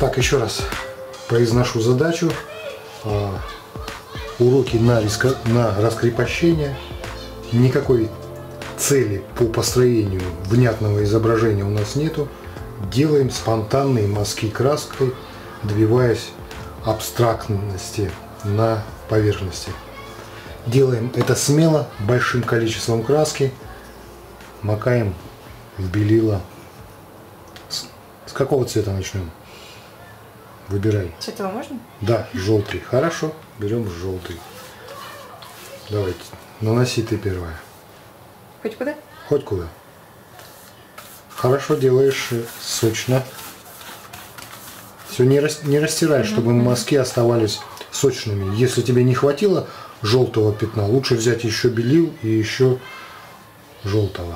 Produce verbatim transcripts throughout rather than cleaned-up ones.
Так, еще раз произношу задачу. Уроки на, риска, на раскрепощение. Никакой цели по построению внятного изображения у нас нету. Делаем спонтанные мазки краской, добиваясь абстрактности на поверхности. Делаем это смело, большим количеством краски. Макаем в белила. С, с какого цвета начнем? Выбирай. С этого можно? Да, желтый. Хорошо, берем желтый. Давайте, наноси ты первая. Хоть куда? Хоть куда. Хорошо делаешь, сочно. Все, не, рас, не растирай, чтобы мазки оставались сочными. Если тебе не хватило желтого пятна, лучше взять еще белил и еще желтого.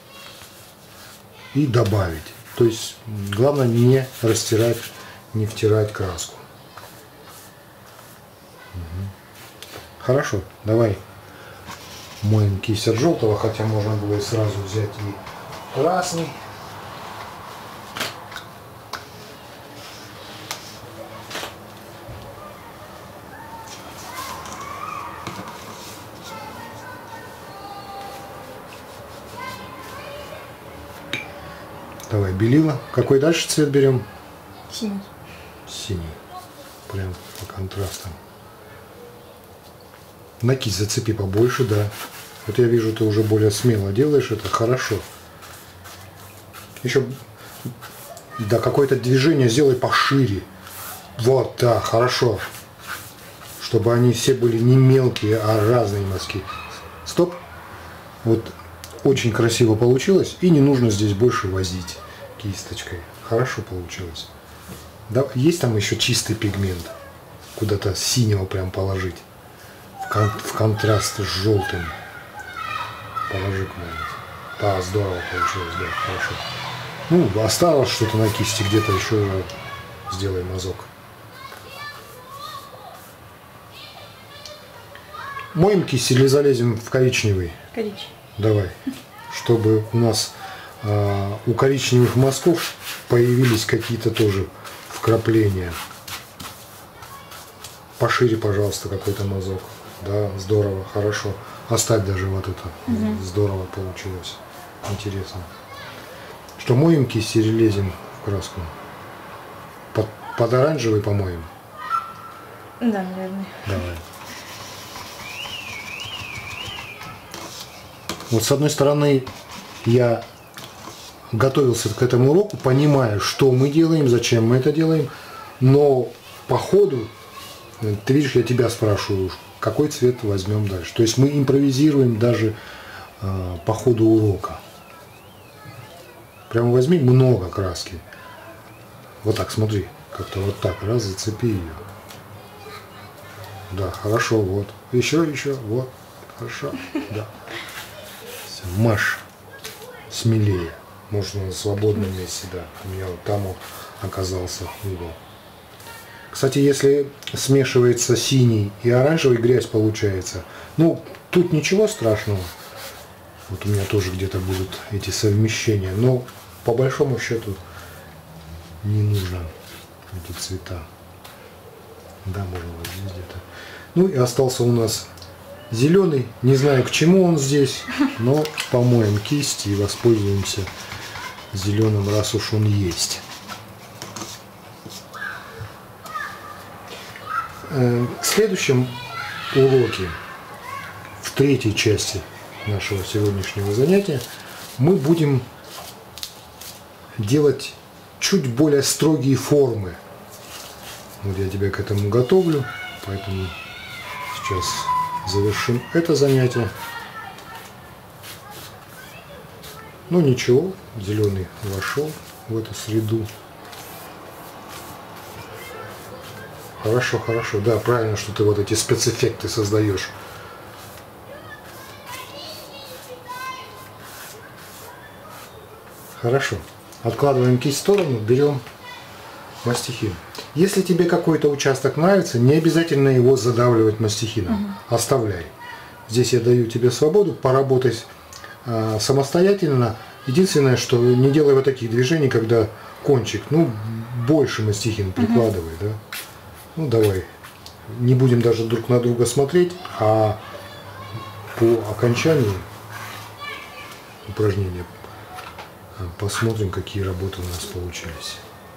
И добавить. То есть, главное не растирать, не втирать краску. Угу. Хорошо, давай моем кисть от желтого, хотя можно было и сразу взять и красный. Давай белила. Какой дальше цвет берем? Синий. Синий. Прям по контрастам. На кисть зацепи побольше, да. Вот я вижу, ты уже более смело делаешь, это хорошо. Еще, да, какое-то движение сделай пошире. Вот, да, хорошо. Чтобы они все были не мелкие, а разные мазки. Стоп. Вот очень красиво получилось. И не нужно здесь больше возить кисточкой. Хорошо получилось. Да, есть там еще чистый пигмент. Куда-то синего прям положить. В, кон в контраст с желтым. Положи куда-нибудь. Да, здорово получилось, да, хорошо. Ну, осталось что-то на кисти, где-то еще сделай мазок. Моем кисть или залезем в коричневый? Коричневый. Давай. Чтобы у нас э, у коричневых мазков появились какие-то тоже вкрапления. Пошире, пожалуйста, какой-то мазок. Да, здорово, хорошо. Оставь даже вот это. Угу. Здорово получилось. Интересно. Что, моем кисть или лезем в краску? Под, под оранжевый помоем? Да, наверное. Давай. Вот с одной стороны я готовился к этому уроку, понимая, что мы делаем, зачем мы это делаем, но по ходу, ты видишь, я тебя спрашиваю, какой цвет возьмем дальше. То есть мы импровизируем даже э, по ходу урока. Прямо возьми много краски. Вот так, смотри, как-то вот так, раз, зацепи ее. Да, хорошо, вот. Еще, еще, вот, хорошо, да. Маш смелее. Можно на свободном месте, да. У меня вот там вот оказался угол. Кстати, если смешивается синий и оранжевый, грязь получается. Ну, тут ничего страшного. Вот у меня тоже где-то будут эти совмещения. Но по большому счету не нужно эти цвета. Да, можно вот здесь где-то. Ну и остался у нас зеленый. Не знаю, к чему он здесь, но помоем кисть и воспользуемся зеленым, раз уж он есть. В следующем уроке, в третьей части нашего сегодняшнего занятия, мы будем делать чуть более строгие формы. Вот я тебя к этому готовлю, поэтому сейчас завершим это занятие. Ну ничего, зеленый вошел в эту среду. Хорошо, хорошо. Да, правильно, что ты вот эти спецэффекты создаешь. Хорошо. Откладываем кисть в сторону, берем мастихин. Если тебе какой-то участок нравится, не обязательно его задавливать мастихином. Угу. Оставляй. Здесь я даю тебе свободу поработать э, самостоятельно. Единственное, что не делай вот таких движений, когда кончик, ну, больше мастихин прикладывай, да. Ну давай, не будем даже друг на друга смотреть, а по окончании упражнения посмотрим, какие работы у нас получились.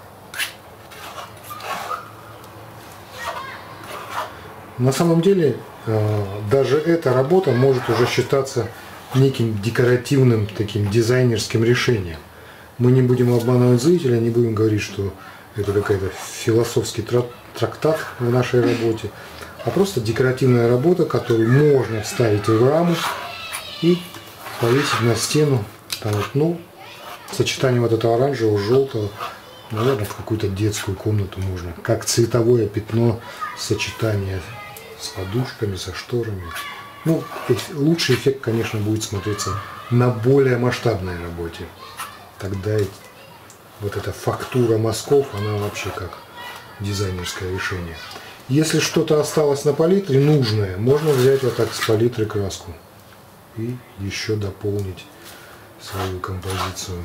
На самом деле, даже эта работа может уже считаться неким декоративным, таким дизайнерским решением. Мы не будем обманывать зрителя, не будем говорить, что это какая-то философский трактат в нашей работе, а просто декоративная работа, которую можно вставить в раму и повесить на стену. Там вот, ну, сочетание вот этого оранжевого, желтого, наверное, в какую-то детскую комнату можно. Как цветовое пятно, сочетание с подушками, со шторами. Ну, лучший эффект, конечно, будет смотреться на более масштабной работе. Тогда вот эта фактура мазков, она вообще как дизайнерское решение. Если что-то осталось на палитре нужное, можно взять вот так с палитры краску и еще дополнить свою композицию.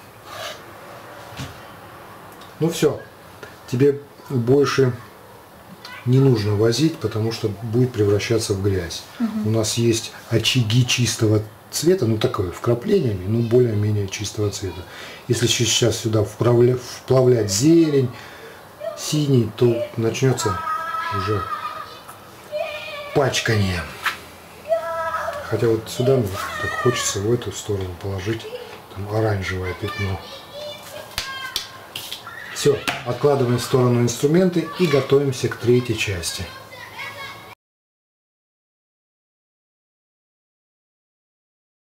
Ну все, тебе больше не нужно возить, потому что будет превращаться в грязь. Угу. У нас есть очаги чистого цвета, ну такое, вкраплениями, но более-менее чистого цвета. Если сейчас сюда вправля, вплавлять зелень, синий, то начнется уже пачкание. Хотя вот сюда мне так хочется в эту сторону положить там оранжевое пятно. Все, откладываем в сторону инструменты и готовимся к третьей части.